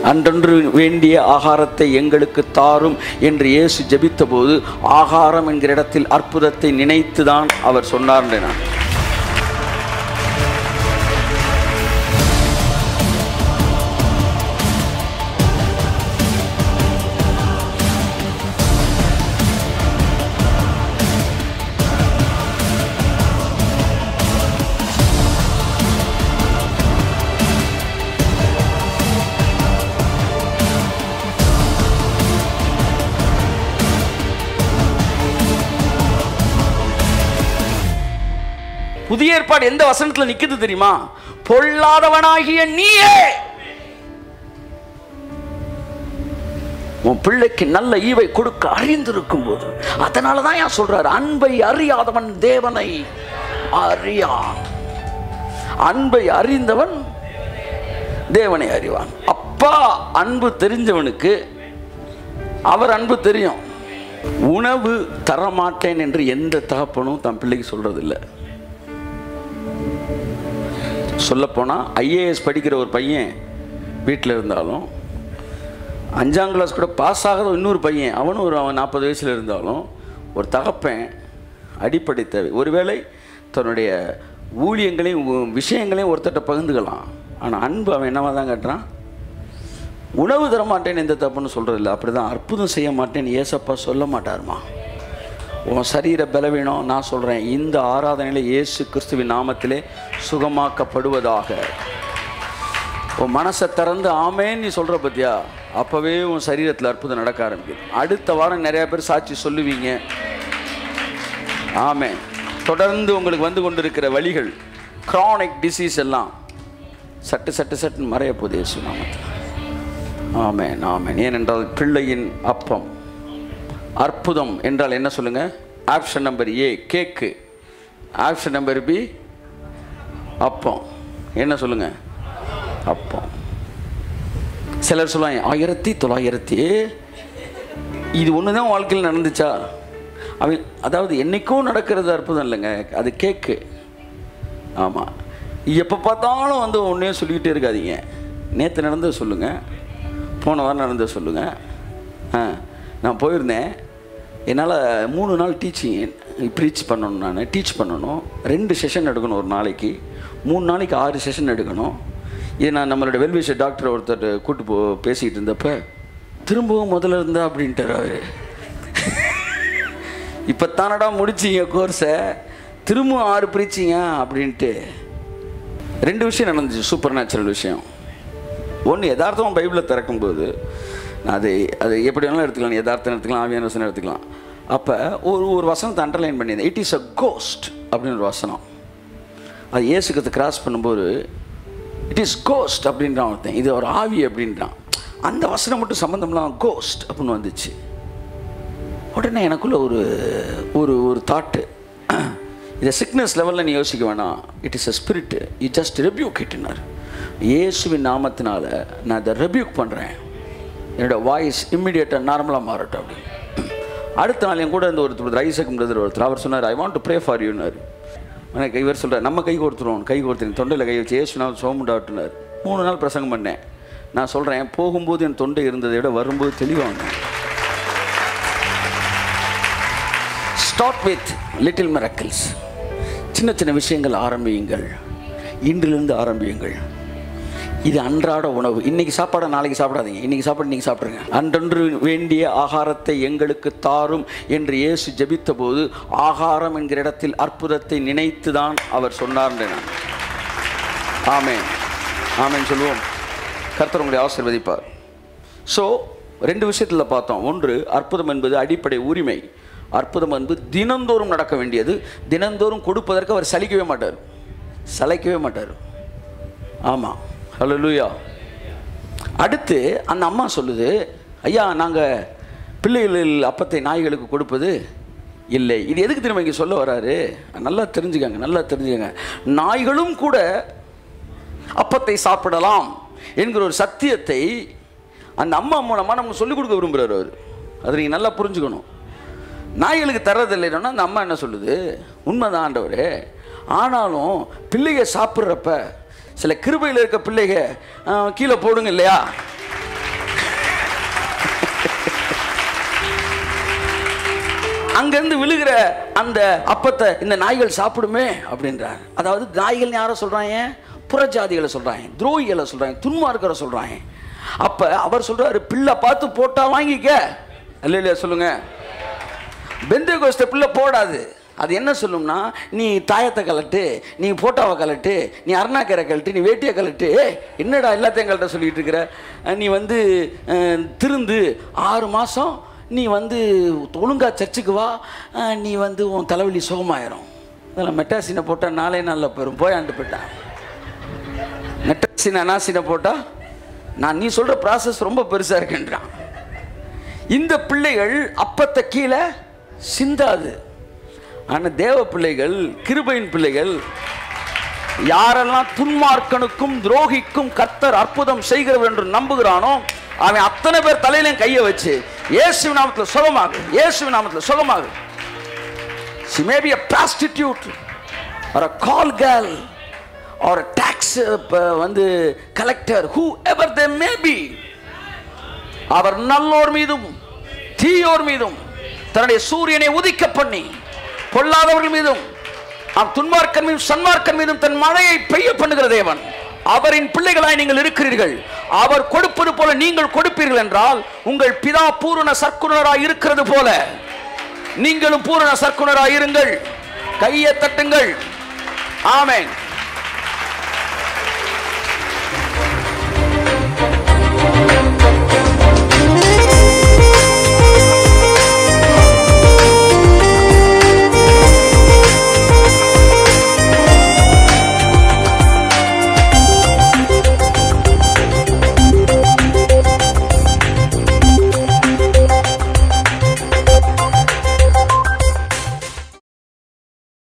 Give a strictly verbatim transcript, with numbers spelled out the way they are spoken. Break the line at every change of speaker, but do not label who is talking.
அன்றொன்று வேண்டிய ஆகாரத்தை எங்களுக்கு தாரும் என்று இயேசு ஜெபித்த போது ஆகாரம் என்கிற இடத்தில் அற்புதத்தை நினைத்துதான் அவர் சொன்னார். நான் புதிய ஏற்பாடு எந்த வசனத்தில் நிக்குது தெரியுமா? பொல்லாதவனாகிய நீயே உன் பிள்ளைக்கு நல்ல ஈவை கொடுக்க அறிந்திருக்கும் போது, அதனாலதான் ஏன் சொல்றாரு, அன்பை அறியாதவன் தேவனை அறியான். அன்பை அறிந்தவன் தேவனை அறிவான். அப்பா அன்பு தெரிஞ்சவனுக்கு அவர் அன்பு தெரியும். உணவு தரமாட்டேன் என்று எந்த தகப்பனும் தன் பிள்ளைக்கு சொல்றது இல்லை. சொல்லப்போனால் ஐஏஎஸ் படிக்கிற ஒரு பையன் வீட்டில் இருந்தாலும், அஞ்சாம் கிளாஸ் கூட பாஸ் ஆகாத இன்னொரு பையன் அவனும் ஒரு அவன் நாற்பது வயசில் இருந்தாலும், ஒரு தகப்பன் அடிப்படை தேவை. ஒருவேளை தன்னுடைய ஊழியங்களையும் விஷயங்களையும் ஒருத்தட்ட பகிர்ந்துக்கலாம். ஆனால் அன்பு அவன் என்னவா தான் கட்டுறான்? உணவு தர மாட்டேன்னு எந்த தப்புன்னு சொல்கிறது இல்லை. அப்படி தான் அற்புதம் செய்ய மாட்டேன்னு ஏசப்பா சொல்ல மாட்டாருமா. உன் சரீர பலவீனம் நான் சொல்கிறேன், இந்த ஆராதனையில் இயேசு கிறிஸ்துவின் நாமத்திலே சுகமாக்கப்படுவதாக. உன் மனசை திறந்து ஆமேன்னு நீ சொல்கிற பற்றியா, அப்போவே உன் சரீரத்தில் அற்புதம் நடக்க ஆரம்பிக்குது. அடுத்த வாரம் நிறையா பேர் சாட்சி சொல்லுவீங்க. ஆமே. தொடர்ந்து உங்களுக்கு வந்து கொண்டு இருக்கிற வலிகள், க்ரானிக் டிசீஸ் எல்லாம் சட்டு சட்டு சட்டுன்னு மறைய போகுது இயேசு நாமத்தில். ஆமேன் ஆமேன். ஏனென்றால் பிள்ளையின் அப்பம். அற்புதம் என்றால் என்ன சொல்லுங்க? Option number A cake, option number B அப்பம். என்ன சொல்லுங்க? அப்பம். சிலர் சொல்லுவாங்க ஆயிரத்தி தொள்ளாயிரத்தி இது ஒன்று தான் வாழ்க்கையில் நடந்துச்சா? அவன் அதாவது என்றைக்கும் நடக்கிறது அற்புதம் இல்லைங்க, அது கேக்கு. ஆமாம். எப்போ பார்த்தாலும் வந்து ஒன்றே சொல்லிக்கிட்டே இருக்காதீங்க. நேற்று நடந்தது சொல்லுங்கள், போன வாரம் நடந்தது சொல்லுங்கள். ஆ நான் போயிருந்தேன், என்னால் மூணு நாள் டீச்சிங் ப்ரீச் பண்ணணும். நான் டீச் பண்ணணும், ரெண்டு செஷன் எடுக்கணும் ஒரு நாளைக்கு, மூணு நாளைக்கு ஆறு செஷன் எடுக்கணும். இது நான் நம்மளோட வெல்விஷர் டாக்டர் ஒருத்தர் கூட்டு போ பேசிக்கிட்டு இருந்தப்போ திரும்பவும் முதல்ல இருந்தா அப்படின்ட்டார் அவர். இப்போ தானடா முடிச்சிங்க கோர்ஸை, திரும்பவும் ஆறு ப்ரீச்சிங்க அப்படின்ட்டு. ரெண்டு விஷயம் நடந்துச்சு, சூப்பர் நேச்சுரல் விஷயம். ஒன்று, யதார்த்தம் பைபிளில் திறக்கும்போது அது அது எப்படி வேணாலும் எடுத்துக்கலாம், யதார்த்தம் எடுத்துக்கலாம், ஆவியான வசனம் எடுத்துக்கலாம். அப்போ ஒரு ஒரு வசனத்தை அண்டர்லைன் பண்ணியிருந்தேன். இட் இஸ் அ கோஸ்ட் அப்படின்னு ஒரு வசனம். அது இயேசுக்கு கிராஸ் பண்ணும்போது இட் இஸ் கோஸ்ட் அப்படின்றான் ஒருத்தன், இது ஒரு ஆவி அப்படின்றான். அந்த வசனம் மட்டும் சம்மந்தம்லாம் கோஸ்ட் அப்படின்னு வந்துச்சு. உடனே எனக்குள்ள ஒரு ஒரு ஒரு தாட்டு, இதை சிக்னஸ் லெவலில் நீ யோசிக்க வேணாம், it is a spirit, you just rebuke இட்னார். இயேசுவின் நாமத்தினால நான் அதை ரெபியூக் பண்ணுறேன், என்னோடய வாய்ஸ் இம்மிடியேட்டாக நார்மலாக மாறட்டும் அப்படி. அடுத்த நாள் என் கூட இந்த ஒருத்தர் ஐசக் பிரதர் ஒருத்தர், அவர் சொன்னார் I want to pray for யூனார். எனக்கு இவர் சொல்கிறார் நம்ம கை கொடுத்துருவோம், கை கொடுத்துருங்க, தொண்டையில் கை வச்சு ஏசுனால் சோமுண்டாட்டுனார். மூணு நாள் பிரசங்கம் பண்ணேன். நான் சொல்கிறேன், போகும்போது என் தொண்டை இருந்ததை விட வரும்போது தெளிவாங்க. Start with little miracles. சின்ன சின்ன விஷயங்கள் ஆரம்பியுங்கள், இன்றிலிருந்து ஆரம்பியுங்கள். இது அன்றாட உணவு. இன்னைக்கு சாப்பாடை நாளைக்கு சாப்பிடாதீங்க, இன்னைக்கு சாப்பாடு இன்னைக்கு சாப்பிடுங்க. அன்றொன்று வேண்டிய ஆகாரத்தை எங்களுக்கு தாரும் என்று இயேசு ஜெபித்த போது ஆகாரம் என்கிற இடத்தில் அற்புதத்தை நினைத்துதான் அவர் சொன்னார். நான் ஆமேன் ஆமேன் சொல்லுவோம். கர்த்தர் உங்களை ஆசீர்வதிப்பார். ஸோ ரெண்டு விஷயத்தில் பார்த்தோம். ஒன்று, அற்புதம் என்பது அடிப்படை உரிமை. அற்புதம் என்பது தினந்தோறும் நடக்க வேண்டியது. தினந்தோறும் கொடுப்பதற்கு அவர் சலிக்கவே மாட்டார், சளைக்கவே மாட்டார். ஆமாம், ஹல்லேலூயா. அடுத்து அந்த அம்மா சொல்லுது, ஐயா நாங்கள் பிள்ளைகள் அப்பத்தை நாய்களுக்கு கொடுப்பது இல்லை. இது எதுக்கு திரும்ப இங்கே சொல்ல வராரு? நல்லா தெரிஞ்சுக்கங்க, நல்லா தெரிஞ்சுக்கங்க. நாய்களும் கூட அப்பத்தை சாப்பிடலாம் என்கிற ஒரு சத்தியத்தை அந்த அம்மா மூலமாக நமக்கு சொல்லிக் கொடுக்க விரும்புகிறார் அவர். அதை நீங்கள் நல்லா புரிஞ்சுக்கணும். நாய்களுக்கு தர்றதில்லைன்னா அந்த அம்மா என்ன சொல்லுது? உண்மைதான் ஆண்டவரே, ஆனாலும் பிள்ளைங்க சாப்பிட்றப்ப சில கிருபையில் இருக்க பிள்ளைங்க கீழே போடுங்க இல்லையா, அங்கிருந்து விழுகிற அந்த அப்பத்தை இந்த நாய்கள் சாப்பிடுமே அப்படின்றார். அதாவது நாய்கள் யாரை சொல்றாங்க? புறஜாதிகளை சொல்றாங்க, துரோகிகளை சொல்றாங்க, துன்மார்க்கரை சொல்றாங்க. அப்ப அவர் சொல்றாரு, பிள்ளை பார்த்து போட்டா வாங்கிக்க. இல்ல சொல்லுங்க, பெந்தேகோஸ்தே பிள்ளை போடாது. அது என்ன சொல்லும்னா, நீ தாயத்தை கலட்டு, நீ போட்டாவை கலட்டு, நீ அருணாக்கரை கலட்டு, நீ வேட்டியை கலட்டு. என்னடா எல்லாத்தையும் கலட்ட சொல்லிட்டு இருக்கிற? நீ வந்து திருந்து ஆறு மாதம் நீ வந்து ஒழுங்கா சர்ச்சுக்கு வா, நீ வந்து உன் தலைவலி சுகமாயிரும். அதெல்லாம் மெட்டாசினை போட்டால் நாளே நாளில் போயிடும். போயாண்டு போயிட்டான். மெட்டாசின் அனாசினை போட்டால் நான் நீ சொல்கிற ப்ராசஸ் ரொம்ப பெருசாக இருக்குன்றான். இந்த பிள்ளைகள் அப்பத்தை கீழே சிந்தாது. ஆனால் தேவ பிள்ளைகள், கிருபையின் பிள்ளைகள், யாரெல்லாம் துன்மார்க்கனுக்கும் துரோகிக்கும் கர்த்தர் அற்புதம் செய்கிறவர் என்று நம்புகிறானோ அவன் அத்தனை பேர் தலையிலும் கையை வச்சு இயேசு நாமத்தில் சுகமாகு, இயேசு நாமத்தில் சுகமாகு. She may be a prostitute or a call girl or a tax வந்து collector, whoever they may be. அவர் நல்லோர் மீதும் தீயோர் மீதும் தன்னுடைய சூரியனை உதிக்க பண்ணி பொல்லாதவர்கள் மீதும் துன்மார்க்கன் மீதும் சன்மார்க்கன் மீதும் தன் மழையை பெய்ய பண்ணுகிற தேவன். அவரின் பிள்ளைகளாய் நீங்கள் இருக்கிறீர்கள். அவர் கொடுப்பது போல நீங்கள் கொடுப்பீர்கள் என்றால் உங்கள் பிதா பூரண சற்குணராய் இருக்கிறது போல நீங்களும் பூரண சற்குணராய் இருங்கள். கையை தட்டுங்கள். ஆமென்.